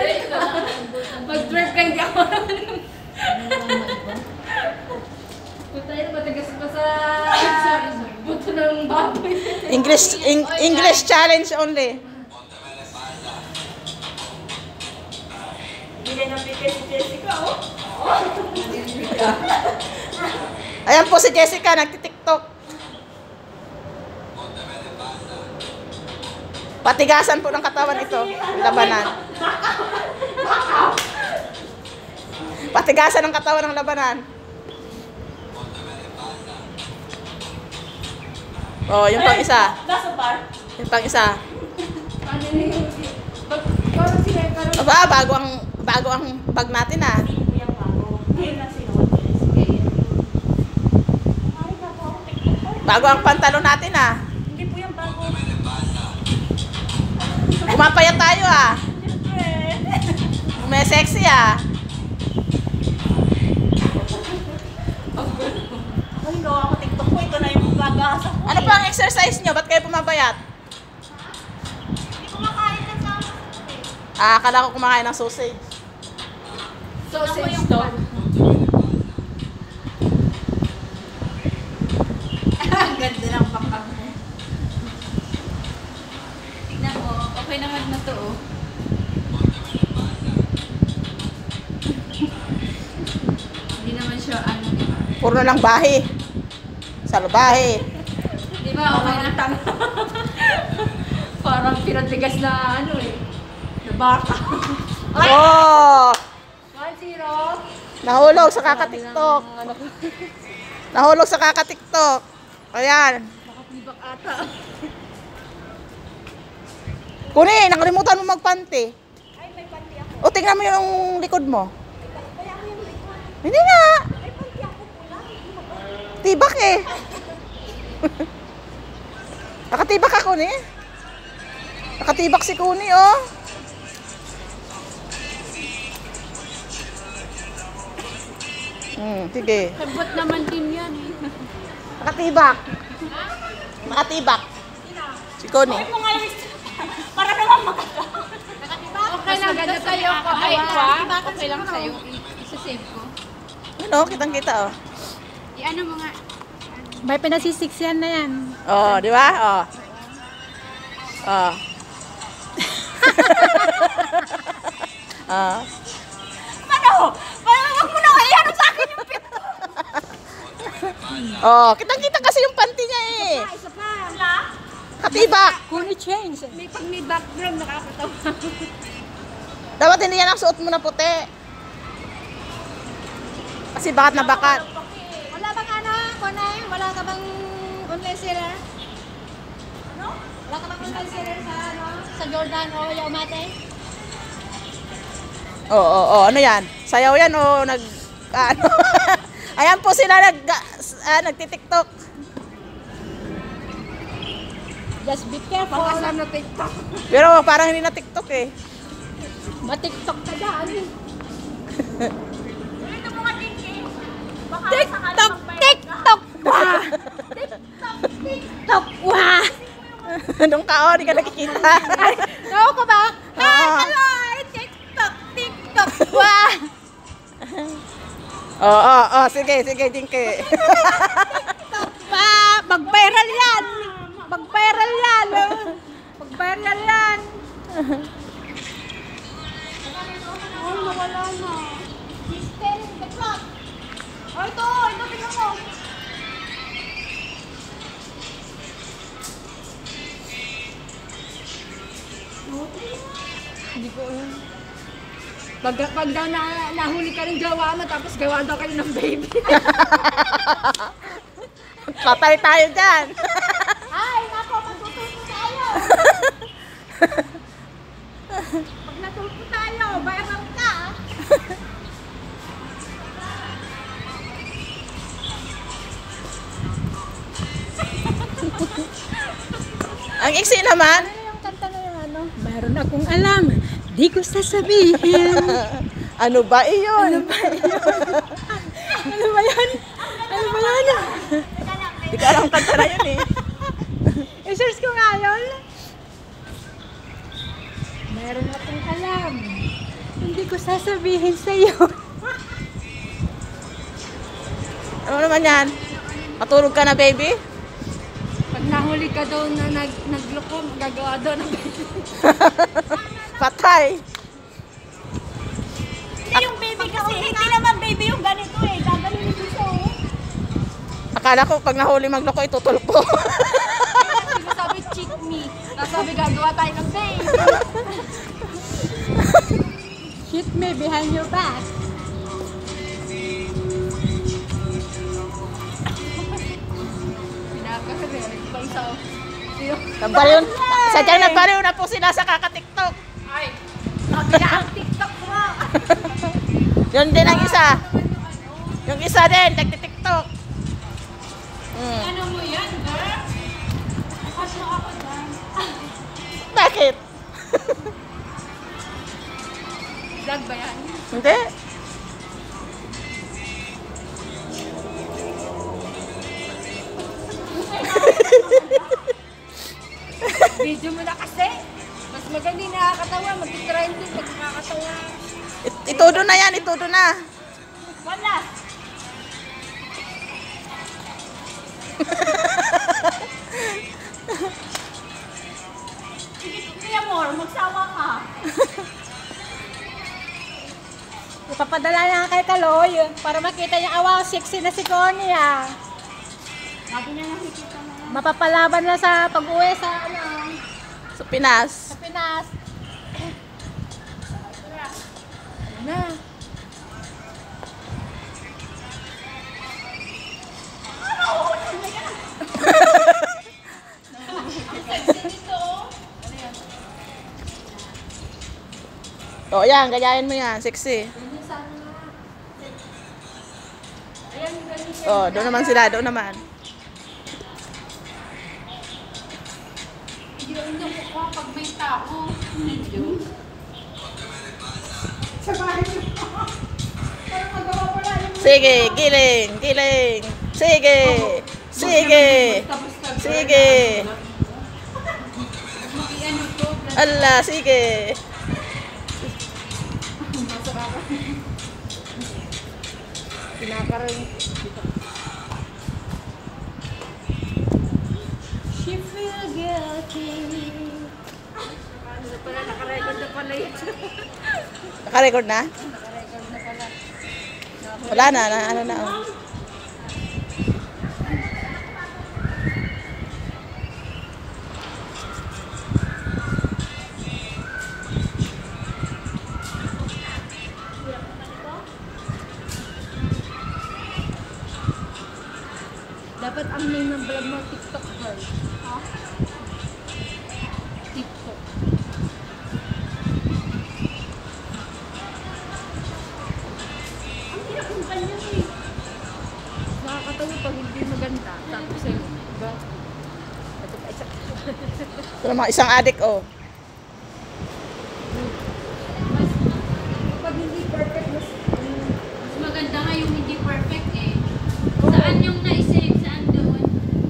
Mag-twerk ka, hindi ako naman. Punta yun, matigas pa sa buto ng baboy. English challenge only. Hindi na napigay si Jessica, oh. Ayan po si Jessica, nagtitiktok. Patigasan po ng katawan ito. Labanan. Patigasan ng katawan ng labanan. Oh, yung pang isa. Nasa bar? Yung pang isa. Ano na yung... Parang sila, parang... Aba, bago ang bag natin ah. Hindi po yung bago. Ngayon na sinuot ni Jessica. Ay, bago ako TikTok. Bago ang pantalon natin ah. Hindi po yung bago. Kumapayat tayo ah. Siyempre. May sexy ah. Ay, gawa ako TikTok ko. Ito na yung gagasa ko. Ano pa ang exercise nyo? Ba't kayo pumapayat? Hindi ko makain na sa Ah, akala ko kumakain ng sausage. Sausage to. Ang ganda ng pakam mo. Tignan mo, okay naman na to oh. Hindi naman siya ano. Puro na lang bahi. Salbahe. Di ba okay na tama? Parang pinatigas na ano eh. Na baka. Oh! 1-0. Nahulog sa kaka-tiktok. Nahulog sa kaka-tiktok. Ayan. Nakatibak ata. Kuni, nakalimutan mo magpanty. Ay, may panty ako. O, tingnan mo yung likod mo. Kaya ako yung likod. Hindi nga. May panty ako pula. Hindi mo ba? Tibak eh. Nakatibak ako ni. Nakatibak si Kuni, oh. Sige. Sabot naman din yan eh. Nakatibak. Nakatibak. Si Kuni. Ay, mga lang. Para naman maganda. Okay lang, ganda sa'yo ko. Ay, okay lang sa'yo. Isa-save ko. Ano, kitang-kita, oh. I-ano mo nga. May pinasisiksyan na yan. Oh, di ba? Oh. Oh. Ah. Ano? Parang wag mo na iyan sa akin yung pito. Oh, kitang-kita kasi yung panty niya eh. Isa pa. Wala? Katibak. Kuni change. Pag may background, nakakatawa. Dapat hindi yan ang suot mo na puti. Kasi bakat na bakat. Wala bang ano, Kunay? Wala ka bang online seller? Ano? Wala ka bang online seller sa ano? Sa Jordan o Yaumate? Oo, ano yan? Sayaw yan o ano? Ayan po sila nagtitiktok. Just be careful. Baka sa na TikTok. Pero parang hindi na tiktok eh. Ma-TikTok ka dyan. Ito mo nga Tinky. Baka TikTok! TikTok! Wah! TikTok! Wah! Nung ka, oh, di ka nakikita. Naku ka ba? Ah. Hello! TikTok! TikTok! Wah! Oo, sige, Jinky. TikTok! Wah! Mag-viral yan! Mag-viral yan! Mag-viral yan! Ay, nawala na. Sister, the clock. Oh, ito, tingnan mo. Hindi ko alam. Pag daw nahuli ka ng gawa mo, tapos gawa daw kayo ng baby. Patay tayo dyan. Ay, nako, matututo tayo. Pag natuto tayo, viral ka. Ang iksi naman. Ano yung kanta na yung ano? Mayroon akong alam. Di ko sasabihin. Ano ba iyon? Ano ba yan? Ano ba yan? Di ko alam kanta na yun eh. I-search ko nga yun. Mayroon akong alam. Hindi ko sasabihin sa'yo. Ano naman yan? Matulog ka na, baby? Pag nahuli ka daw na nagloko, gagawa daw ng Patay. Hindi yung baby kasi, hindi naman baby yung ganito eh. Gaganunin ko siya oh. Akala ko pag nahuli magloko, itutulog ko. Sabi, cheat me. Tapos sabi, gagawa tayo ng baby. Shoot me behind your back. Pinaka-real. Pa isa. Nagbaliw. Sadyang nagbaliw na po sila sa kaka-TikTok. Ay, nakila ang TikTok mo. Yun din ang isa. Yung isa din, nagti-TikTok. Ano mo yan, girl? Kasya ako dyan. Bakit? Vlog ba yan? Hindi. Video mo na kasi. Mas maganda yung nakakatawa. Mag-trending pag nakakatawa. Itudo na yan, itudo na. Wala. Sige, Kuya Mor, magsawa ka. Ipapadala niya kay Kaloy para makita niya awaw, sexy na si Connie ah. Sabi niya nakikita na yan. Mapapalaban na sa pag-uwi sa Sa Pinas. sa Pinas. Na. O, yan, gayahin mo yan. Sexy. O, doon naman sila, doon naman. Yun yung mukha pag may tao. Sige, giling, giling. Sige, sige, sige. Ala, sige. Pinaka-ring. She feel guilty. Ano na pala, nakarecord na pala yun. Naka-record na? Nakarecord na pala. Wala na, ano na. Oh. Dapat ang name ng vlog mo, TikTok girl. Ha? TikTok. Ang hirap yung kanya eh. Nakakatawa pag hindi maganda. Sabi ko sa'yo, diba? Ito pa isa. Ito naman, isang adik, oh. Pag hindi perfect, mas Mas maganda nga yung hindi perfect eh. Saan yung naisave? Saan doon?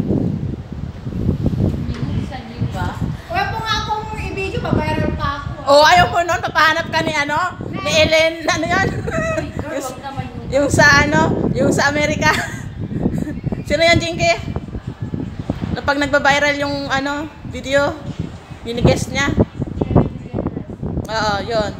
Yung sa new ba? Huwag mo nga akong i-video, babayaran pa ako. Oh, ayaw mo nun, papahanap ka ni ano? Ni Ellen, ano yan? Girl, wag naman yun. Yung sa ano? Yung sa Amerika. Sino yan, Jinky? Na pag nagba-viral yung ano, video, binigest niya. Oo, yun.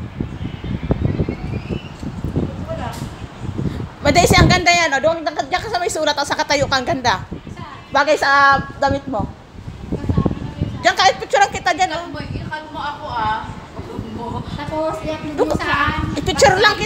Madaisi, ang ganda yan. O, doon diyan ka sa may sulat o sa katayo ka, ang ganda. Bagay sa damit mo. Diyan kahit picturean kita dyan, oh. Ikan mo ako ah. Tapos, i-upload Doon mo ka- saan? I-picture lang